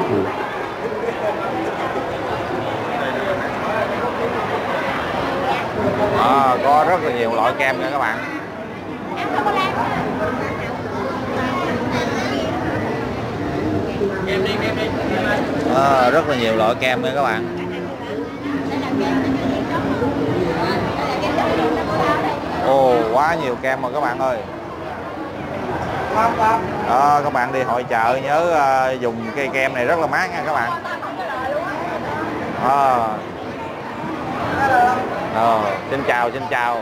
Có rất là nhiều loại kem nha các bạn. Rất là nhiều loại kem nha các bạn. Quá nhiều kem mà các bạn ơi. Các bạn đi hội chợ nhớ dùng cây kem này rất là mát nha các bạn. Xin chào, xin chào.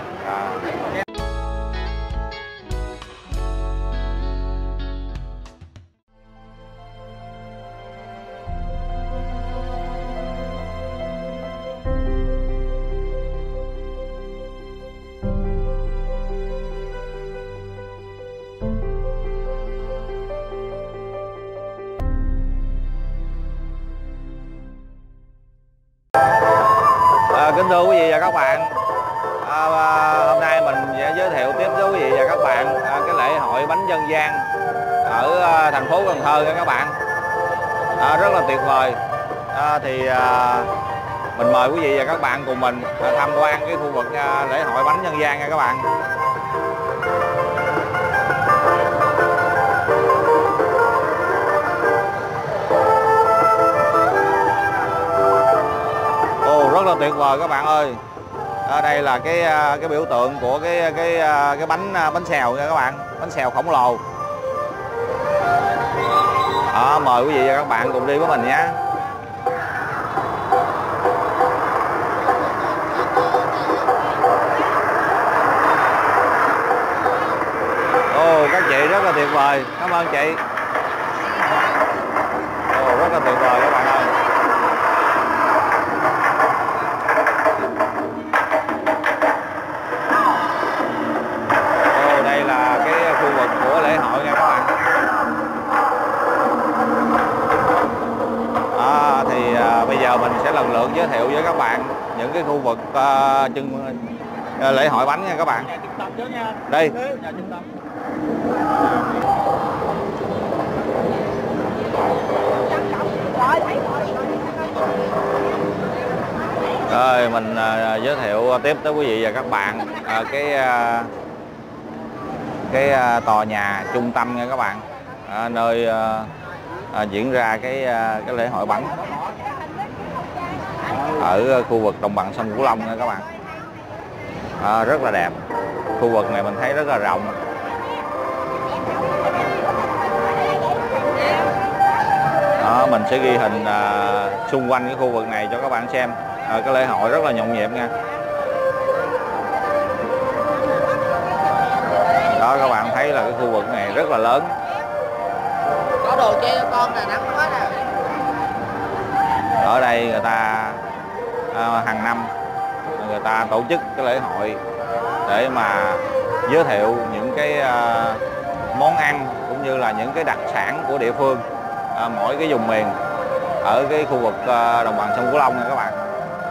Kính thưa quý vị và các bạn, hôm nay mình sẽ giới thiệu tiếp với quý vị và các bạn cái lễ hội bánh dân gian ở thành phố Cần Thơ nha các bạn. Rất là tuyệt vời. Mình mời quý vị và các bạn cùng mình tham quan cái khu vực lễ hội bánh dân gian nha các bạn. Rất là tuyệt vời các bạn ơi. Đây là cái biểu tượng của cái bánh xèo nha các bạn, bánh xèo khổng lồ. Mời quý vị và các bạn cùng đi với mình nhé. Các chị rất là tuyệt vời, cảm ơn chị. Rất là tuyệt vời các bạn ơi. Đây là cái khu vực của lễ hội nha các bạn. Bây giờ mình sẽ lần lượt giới thiệu với các bạn những cái khu vực lễ hội bánh nha các bạn. Đây. Rồi mình giới thiệu tiếp tới quý vị và các bạn cái tòa nhà trung tâm nha các bạn, nơi diễn ra cái lễ hội bánh ở khu vực đồng bằng sông Cửu Long nha các bạn. Rất là đẹp. Khu vực này mình thấy rất là rộng. Mình sẽ ghi hình xung quanh cái khu vực này cho các bạn xem. Cái lễ hội rất là nhộn nhịp nha. Đó, các bạn thấy là cái khu vực này rất là lớn. Có đồ chơi con là nắng quá nè. Ở đây người ta hàng năm người ta tổ chức cái lễ hội để mà giới thiệu những cái món ăn cũng như là những cái đặc sản của địa phương, mỗi cái vùng miền ở cái khu vực đồng bằng sông Cửu Long nha các bạn.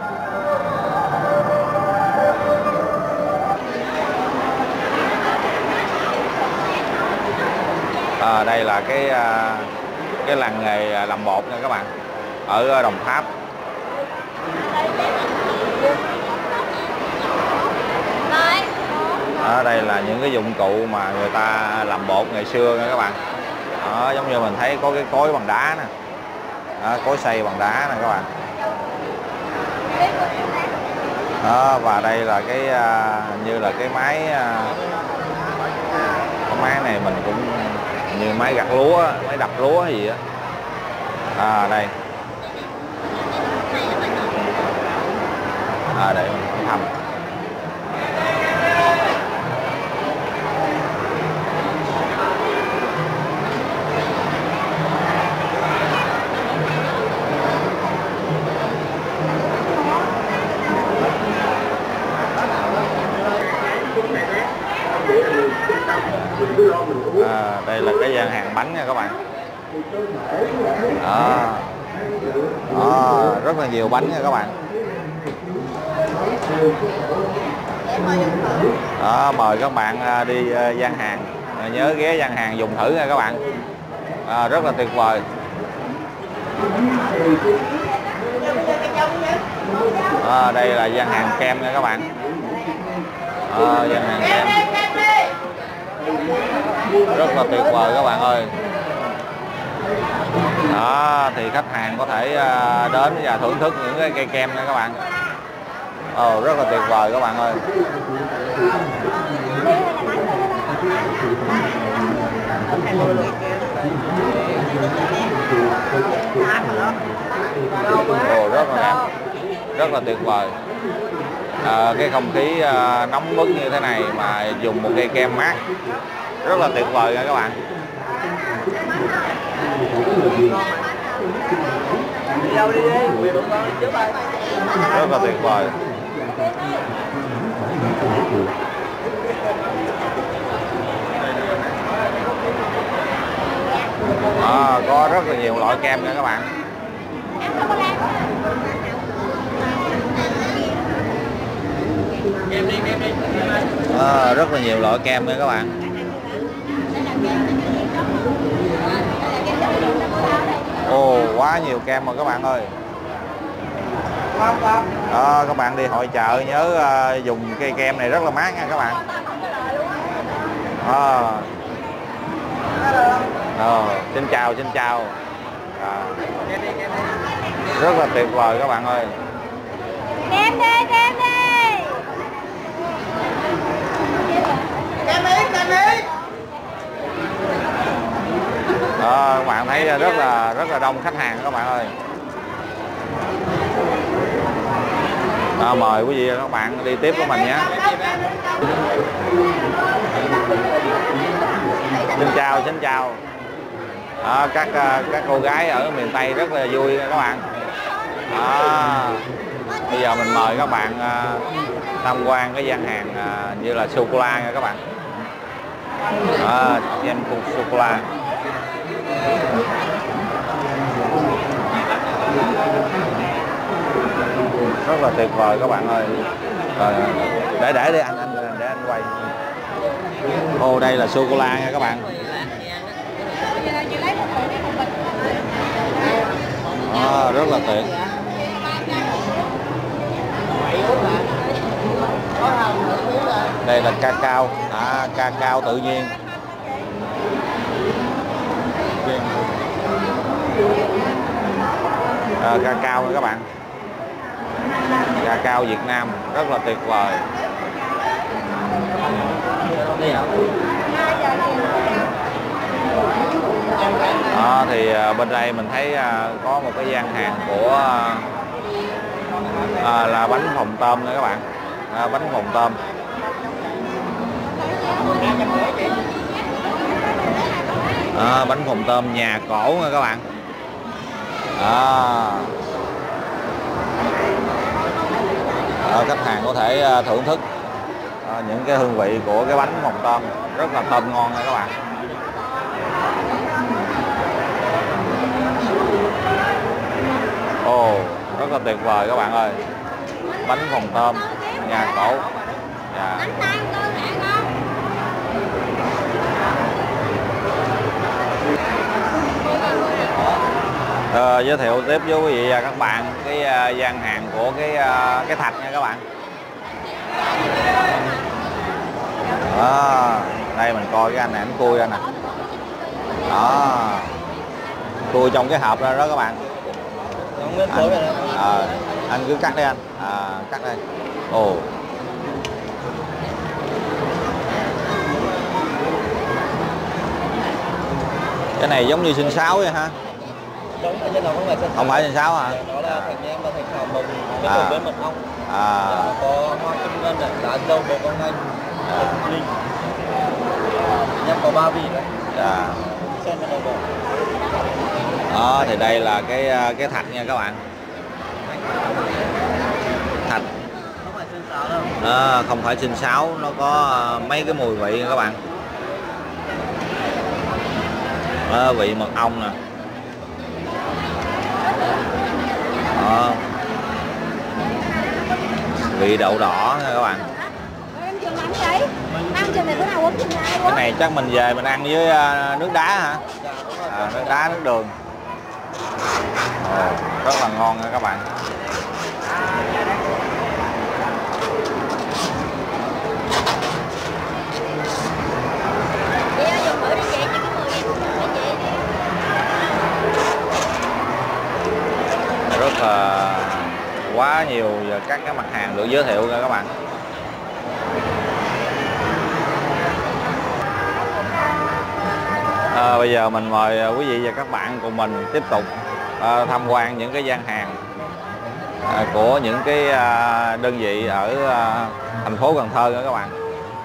Đây là cái làng nghề làm bột nha các bạn, ở Đồng Tháp. Đây là những cái dụng cụ mà người ta làm bột ngày xưa nha các bạn. Giống như mình thấy có cái cối bằng đá nè, cối xay bằng đá nè các bạn. Và đây là cái như là cái máy này mình cũng như máy gặt lúa, máy đập lúa gì á. Đây. Để mình thăm. Đây là cái gian hàng bánh nha các bạn. Rất là nhiều bánh nha các bạn. Mời các bạn đi gian hàng, nhớ ghé gian hàng dùng thử nha các bạn. Rất là tuyệt vời. Đây là gian hàng kem nha các bạn. Gian hàng kem rất là tuyệt vời các bạn ơi. Đó, thì khách hàng có thể đến và thưởng thức những cái cây kem nha các bạn. Rất là tuyệt vời các bạn ơi. Rất là đẹp, rất là tuyệt vời. Cái không khí nóng bức như thế này mà dùng một cây kem mát rất là tuyệt vời nha các bạn. Rất là tuyệt vời. Có rất là nhiều loại kem nha các bạn. Rất là nhiều loại kem nha các bạn. Quá nhiều kem mà các bạn ơi. Các bạn đi hội chợ nhớ dùng cây kem này rất là mát nha các bạn. Xin chào, xin chào. Rất là tuyệt vời các bạn ơi. Kem đi, kem đi. Kem đi, kem đi. Các bạn thấy rất là đông khách hàng các bạn ơi. Mời quý vị và các bạn đi tiếp với mình nhé. Xin chào, xin chào. Các cô gái ở miền Tây rất là vui các bạn. Bây giờ mình mời các bạn tham quan cái gian hàng như là sô cô la nha các bạn. Kem sô cô la. Rất là tuyệt vời các bạn ơi. Để đi anh để anh quay. Đây là sô cô la nha các bạn. Rất là tuyệt. Đây là cacao, cacao tự nhiên. Cacao nha các bạn. Cacao Việt Nam rất là tuyệt vời. Thì bên đây mình thấy có một cái gian hàng của là bánh phồng tôm nha các bạn. Bánh phồng tôm. Bánh phồng tôm nhà cổ nha các bạn. Khách hàng có thể thưởng thức những cái hương vị của cái bánh phồng tôm, rất là thơm ngon nha các bạn. Rất là tuyệt vời các bạn ơi. Bánh phồng tôm nhà cổ. Giới thiệu tiếp với quý vị và các bạn cái gian hàng của cái thạch nha các bạn. Đây mình coi cái anh này, anh cui ra nè. Cui trong cái hộp ra đó các bạn. Anh cứ cắt đi anh. Cắt đây. Cái này giống như sinh sáo vậy ha? Không phải sinh sáo hả? Nó là thành em và thành thảo mồng kết hợp với mật ong. Có hoa kim ngân, lá dâu, bột con anh, linh. Em có 3 vị đấy. Xem bên đầu bò. Thì đây là cái thạch nha các bạn. Thạch. Không phải sinh sáo đâu. Không phải sinh sáo, nó có mấy cái mùi vị nha các bạn. Vị mật ong nè. Vị đậu đỏ nha các bạn. Cái này chắc mình về mình ăn với nước đá hả? Nước đá, nước đường. Rất là ngon nha các bạn. Rất là quá nhiều và các cái mặt hàng được giới thiệu nha các bạn. Bây giờ mình mời quý vị và các bạn cùng mình tiếp tục tham quan những cái gian hàng của những cái đơn vị ở thành phố Cần Thơ nha các bạn.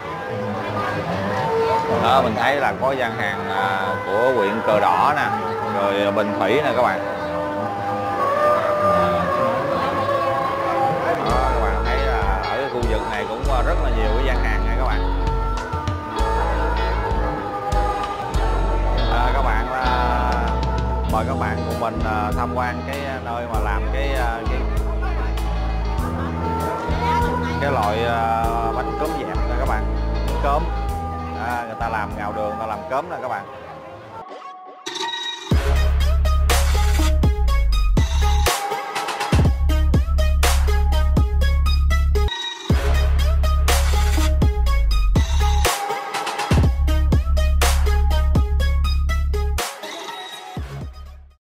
Mình thấy là có gian hàng của huyện Cờ Đỏ nè, rồi Bình Thủy nè các bạn. Các bạn thấy là ở cái khu vực này cũng rất là nhiều cái gian hàng nha các bạn. Các bạn mời các bạn cùng mình tham quan cái nơi mà làm cái loại bánh cốm dẹp nè các bạn. Cốm người ta làm ngào đường, người ta làm cốm nè các bạn.